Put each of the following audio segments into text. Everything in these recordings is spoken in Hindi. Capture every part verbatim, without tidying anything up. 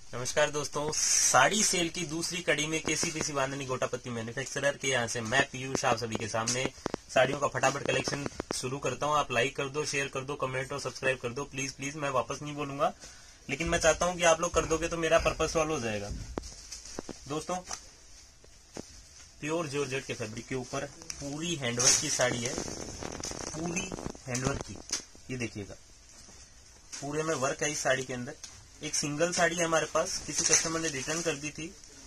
नमस्कार दोस्तों, साड़ी सेल की दूसरी कड़ी में K C P C bandhani gotapatti manufacturer के यहाँ से मैं पीयूष आप सभी के सामने साड़ियों का फटाफट कलेक्शन शुरू करता हूँ। आप लाइक कर दो, शेयर कर दो, कमेंट और सब्सक्राइब कर दो प्लीज प्लीज। मैं वापस नहीं बोलूंगा, लेकिन मैं चाहता हूँ कि आप लोग कर दोगे तो मेरा पर्पस सॉल्व हो जाएगा। दोस्तों, प्योर जॉर्जेट के फैब्रिक के ऊपर पूरी हैंडवर्क की साड़ी है, पूरी हैंडवर्क की। ये देखिएगा, पूरे में वर्क है इस साड़ी के अंदर। एक सिंगल साड़ी है हमारे पास, किसी कस्टमर ने रिटर्न कर दी थी।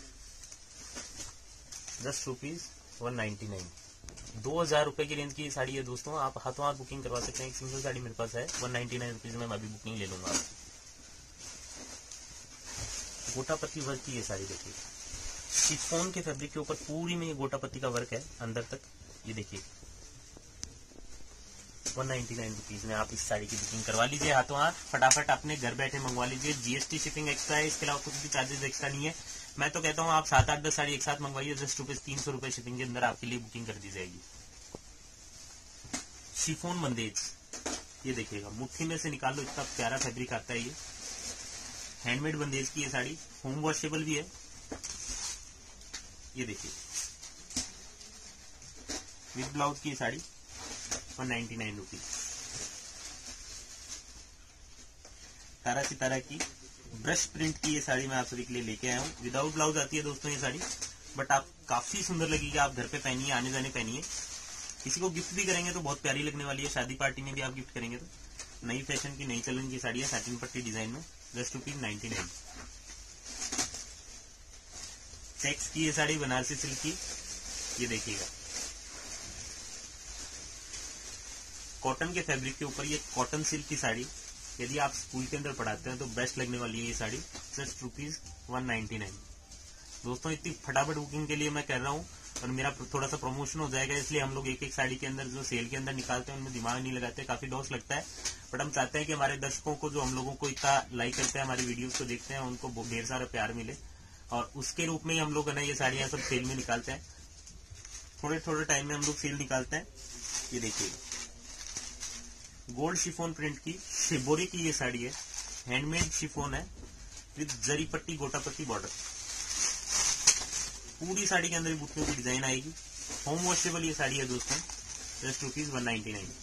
दस रुपीज वन नाइन्टी नाइन दो हजार रुपए की रेंज की ये साड़ी है दोस्तों। आप हाथों हाथ बुकिंग करवा सकते हैं। एक सिंगल साड़ी मेरे पास है, वन नाइन्टी नाइन रुपीज में मैं अभी बुकिंग ले लूंगा। गोटापत्ती वर्क की ये साड़ी देखिए, शिफॉन के फैब्रिक के ऊपर पूरी में ये गोटापत्ती का वर्क है अंदर तक। ये देखिए, वन नाइन्टी नाइन रुपीज में आप इस साड़ी की बुकिंग करवा लीजिए हाथों हाथ। फटाफट अपने घर बैठे मंगवा लीजिए। जीएसटी शिपिंग एक्स्ट्रा है, इसके अलावा कुछ भी चार्जेस एक्स्ट्रा नहीं है। मैं तो कहता हूँ आप सात आठ दस साड़ी एक साथ मंगवाइए, जस्ट रुपीज तीन सौ रुपए शिपिंग के अंदर आपके लिए बुकिंग कर दी जाएगी। शिफॉन बंदेज, ये देखिएगा, मुट्ठी में से निकाल लो, इतना प्यारा फैब्रिक आता है ये। हैंडमेड बंदेज की ये साड़ी, होम वॉशेबल भी है। ये देखिए, विद ब्लाउज की ये sari one ninety nine rupees. तारा सितारा की ब्रश प्रिंट की ये साड़ी मैं आप सभी के लिए लेके आया हूँ। विदाउट ब्लाउज आती है दोस्तों ये साड़ी, बट आप काफी सुंदर लगेगी। आप घर पे पहनिए, आने जाने पहनिए, किसी को गिफ्ट भी करेंगे तो बहुत प्यारी लगने वाली है। शादी पार्टी में भी आप गिफ्ट करेंगे तो। नई फैशन की, नई चलन की साड़ी है, सैटिन पट्टी डिजाइन में, just rupees ninety nine. Checks की ये साड़ी बनारसी सिल्क की, ये देखिएगा, कॉटन के फैब्रिक के ऊपर ये कॉटन सिल्क की साड़ी। यदि आप स्कूल के अंदर पढ़ाते हैं तो बेस्ट लगने वाली है ये sari, just rupees one ninety nine. दोस्तों, इतनी फटाफट बुकिंग के लिए मैं कर रहा हूँ और मेरा थोड़ा सा प्रमोशन हो जाएगा, इसलिए हम लोग एक एक साड़ी के अंदर जो सेल के अंदर निकालते हैं उनमें दिमाग नहीं लगाते, काफी लॉस लगता है। बट हम चाहते हैं कि हमारे दर्शकों को, जो हम लोगों को इतना लाइक करते हैं, हमारी वीडियोस को देखते हैं, उनको ढेर सारा प्यार मिले, और उसके रूप में ही हम लोग है ना ये साड़ियां सब सेल में निकालते हैं। थोड़े थोड़े टाइम में हम लोग सेल निकालते हैं। ये देखिए, गोल्ड शिफॉन प्रिंट की शिबोरी की ये साड़ी है, हैंडमेड शिफॉन है, विद जरी पट्टी गोटापत्ती बॉर्डर। पूरी साड़ी के अंदर बुट्टियों की डिजाइन आएगी। होम वॉशेबल ये साड़ी है दोस्तों, just rupees one ninety nine.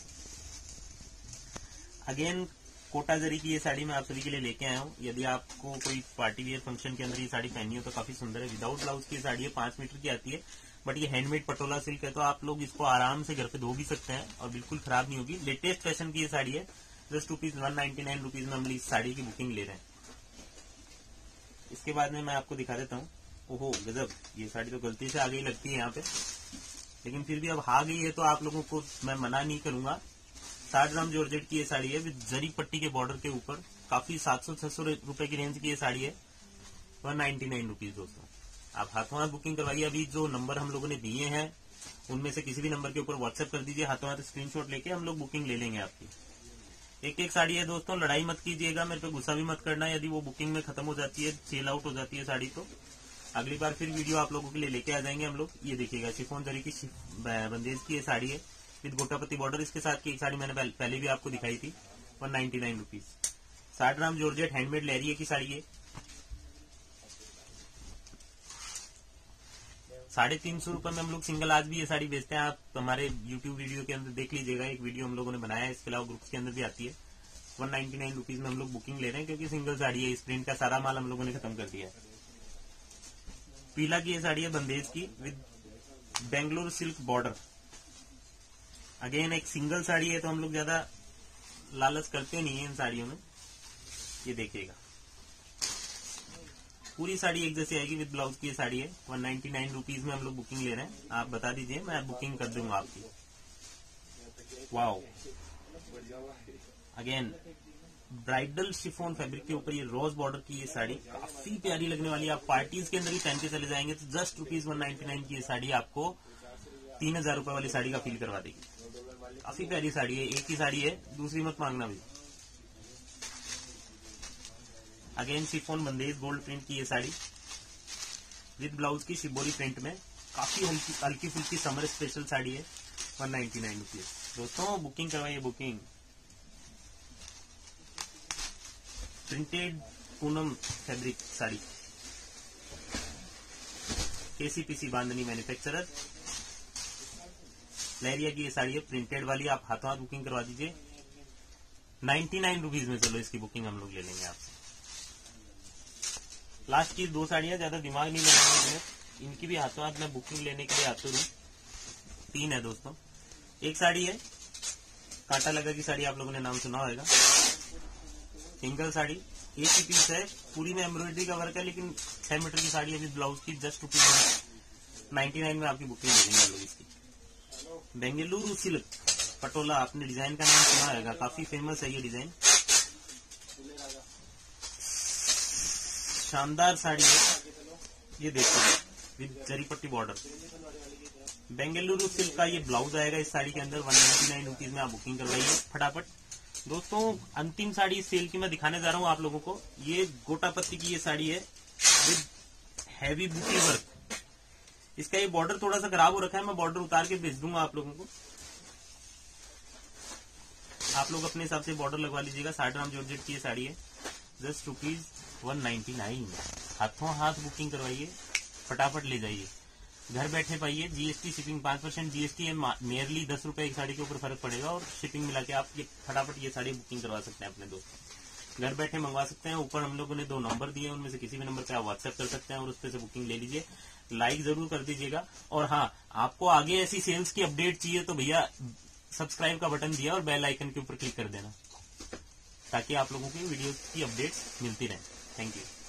Again Kota zari की ये साड़ी मैं आप सभी के लिए लेके आया हूँ। यदि आपको कोई पार्टी वियर फंक्शन के अंदर ये साड़ी पहनी हो तो काफी सुंदर है। विदाउट ब्लाउज की साड़ी है, पांच मीटर की आती है, बट ये हैंडमेड पटोला सिल्क है, तो आप लोग इसको आराम से घर पे धो भी सकते हैं और बिल्कुल खराब नहीं होगी। लेटेस्ट फैशन की ये साड़ी है, just rupees one ninety nine rupees में हम इस साड़ी की बुकिंग ले रहे हैं। इसके बाद में मैं आपको दिखा देता हूँ। ओहो गजब, ये साड़ी तो गलती से आ गई लगती है यहाँ पे, लेकिन फिर भी अब आ गई है तो आप लोगों को मैं मना नहीं करूंगा। साठ ग्राम जॉर्जेट की ये साड़ी है, विद जरी पट्टी के बॉर्डर के ऊपर, काफी सात सौ छह सौ रुपए की रेंज की ये साड़ी है, वन नाइन्टी नाइन रुपीज। दोस्तों, आप हाथों हाथ बुकिंग करवाइए। अभी जो नंबर हम लोगों ने दिए हैं उनमें से किसी भी नंबर के ऊपर व्हाट्सएप कर दीजिए, हाथों हाथ स्क्रीनशॉट लेके हम लोग बुकिंग ले लेंगे आपकी। एक एक साड़ी है दोस्तों, लड़ाई मत कीजिएगा, मेरे पे गुस्सा भी मत करना। यदि वो बुकिंग में खत्म हो जाती है, सेल आउट हो जाती है साड़ी, तो अगली बार फिर वीडियो आप लोगों के लिए लेके आ जाएंगे हम लोग। ये देखिएगा, शिफॉन जरी की बंदेज की ये साड़ी है, विद गोटापत्ती बॉर्डर। इसके साथ की एक साड़ी मैंने पहले भी आपको दिखाई थी, वन नाइन्टी नाइन रुपीज। साठ ग्राम जॉर्जेट हैंडमेड लहरिया की साड़ी है, साढ़े तीन सौ रुपए में हम लोग सिंगल आज भी ये साड़ी बेचते हैं। आप हमारे यूट्यूब वीडियो के अंदर देख लीजिएगा, एक वीडियो हम लोगों ने बनाया है, इसके अलावा ग्रुप्स के अंदर भी आती है। वन नाइन्टी नाइन रुपीज में हम लोग बुकिंग ले रहे हैं, क्योंकि सिंगल साड़ी है। इस प्रिंट का सारा माल हम लोगों ने खत्म कर दिया है। पीला की ये साड़ी है बंदेज की, with Bengaluru silk border. Again एक सिंगल साड़ी है तो हम लोग ज्यादा लालच करते नहीं है इन साड़ियों में। ये देखिएगा, पूरी साड़ी एक जैसी आएगी, विद ब्लाउज की ये साड़ी है, वन नाइन्टी नाइन रुपीज में हम लोग बुकिंग ले रहे हैं। आप बता दीजिए, मैं बुकिंग कर दूंगा आपकी। Wow, again bridal chiffon fabric के ऊपर ये रोज बॉर्डर की ये साड़ी काफी प्यारी लगने वाली है। आप पार्टीज के अंदर ही पहन के चले जाएंगे तो just rupees one ninety nine की ये साड़ी आपको तीन हजार रुपए वाली साड़ी का फील करवा देगी। काफी प्यारी साड़ी है, एक ही साड़ी है, दूसरी मत मांगना भी। Again chiffon bandhej gold print की ये साड़ी, विद ब्लाउज की शिबोरी प्रिंट में, काफी हल्की हल्की फुल्की समर स्पेशल साड़ी है, वन नाइन्टी नाइन रुपीज। दोस्तों, बुकिंग करवाइए, booking. Printed Poonam fabric sari, KCPC bandhani manufacturer. Lahariya की ये साड़ी है, प्रिंटेड वाली, आप हाथों हाथ बुकिंग करवा दीजिए। नाइन्टी नाइन रुपीज में चलो इसकी बुकिंग हम लोग ले लेंगे आपसे। लास्ट की दो साड़ियां, ज्यादा दिमाग नहीं लगाएंगे, इनकी भी हाथों हाथ मैं बुकिंग लेने के लिए आते हूँ। तीन है दोस्तों। एक साड़ी है कांटा लगा की साड़ी, आप लोगों ने नाम सुना होगा। सिंगल साड़ी, एक ही पीस है, पूरी में एम्ब्रॉयडरी का वर्क है, लेकिन छह मीटर की साड़ी अभी ब्लाउज की जस्ट रुपीज नाइन्टी नाइन में आपकी बुकिंग ले लेंगे लोग इसकी। बेंगलुरु सिल्क पटोला, आपने डिजाइन का नाम सुना होगा, काफी फेमस है ये डिजाइन। शानदार साड़ी है, ये देखो विद जरी पट्टी बॉर्डर। बेंगलुरु सिल्क का ये ब्लाउज आएगा इस साड़ी के अंदर। वन नाइन्टी नाइन रुपीज में आप बुकिंग करवाइए फटाफट। दोस्तों अंतिम साड़ी इस सेल की मैं दिखाने जा रहा हूँ आप लोगों को। ये गोटापत्ती की ये साड़ी है विद हैवी बूटी वर्क। इसका ये बॉर्डर थोड़ा सा खराब हो रखा है, मैं बॉर्डर उतार के भेज दूंगा आप लोगों को। आप लोग अपने हिसाब से बॉर्डर लगवा लीजिएगा। साठ ग्राम जॉर्जेट की ये साड़ी है, just rupees one ninety nine. हाथों हाथ बुकिंग करवाइए, फटाफट ले जाइए, घर बैठे पाइए। जीएसटी शिपिंग पांच परसेंट जीएसटी है, नियरली दस रुपए एक साड़ी के ऊपर फर्क पड़ेगा, और शिपिंग मिला के आप ये फटाफट ये साड़ी बुकिंग करवा सकते हैं अपने दोस्तों। घर बैठे मंगवा सकते हैं। ऊपर हम लोगों ने दो नंबर दिए, उनमें से किसी भी नंबर पे आप व्हाट्सएप कर सकते हैं और उस पे से बुकिंग ले लीजिए। लाइक जरूर कर दीजिएगा। और हाँ, आपको आगे ऐसी सेल्स की अपडेट चाहिए तो भैया सब्सक्राइब का बटन दिया और बेल आइकन के ऊपर क्लिक कर देना, ताकि आप लोगों की वीडियो की अपडेट्स मिलती रहे। Thank you.